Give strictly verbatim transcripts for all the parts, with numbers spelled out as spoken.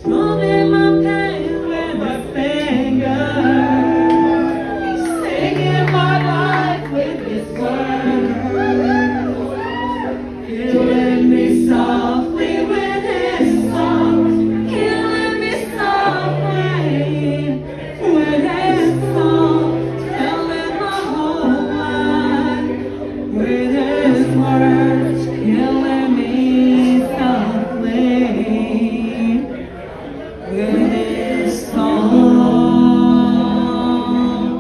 Drumming my pain with my fingers, singing my life with his words, killing me softly with his song, killing me softly with his song, telling my whole life with his words, killing me softly with his song.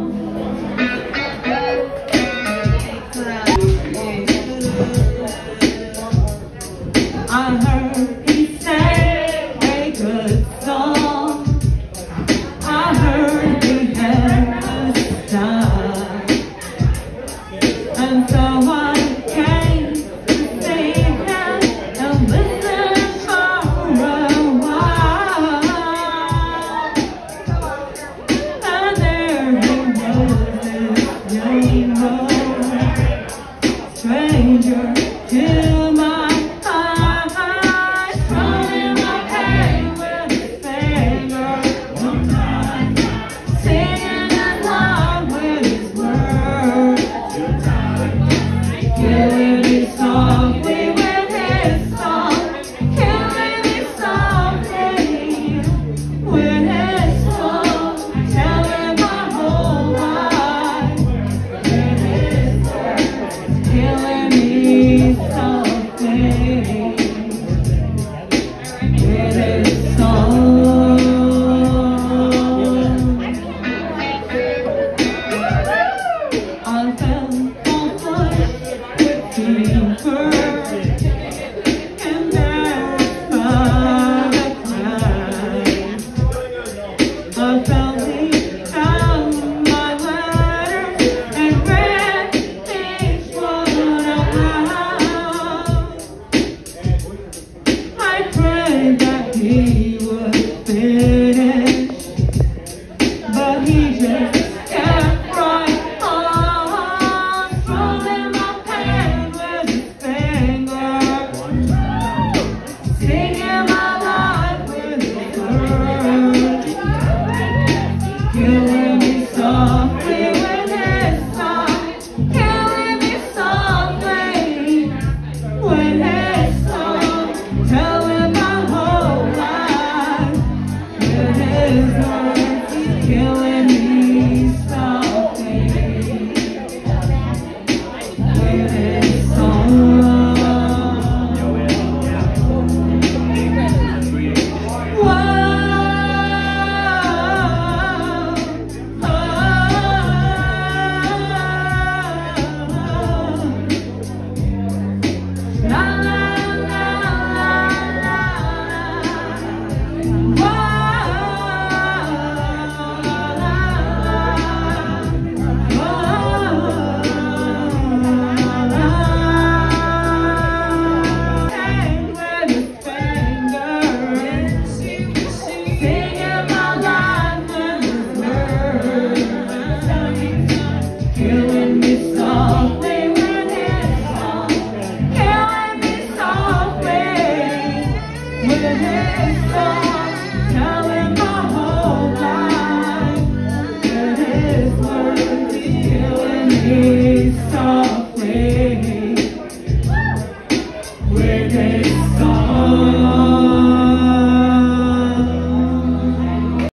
I heard he sang a good song. I heard he had a style, and so I came to see him and listen for a while. And there he was, this young stranger to my eyes, drumming my pain with his fingers, singing along with his words, killing me softly with his song, killing me softly with his song, telling my whole life with his words, killing me softly with his song. I felt all flushed with fever, embarrassed by the crowd. I felt he found my letters and read each one aloud. I prayed that he would finish, but he just kept right on, strumming my pain with his fingers, singing my life with his words, killing me softly with his song, killing me softly with his song, telling my whole life with his words, killing me softly with his song. Whoa, oh, la la la la la, whoa, killing me softly with his song, killing me softly with his song.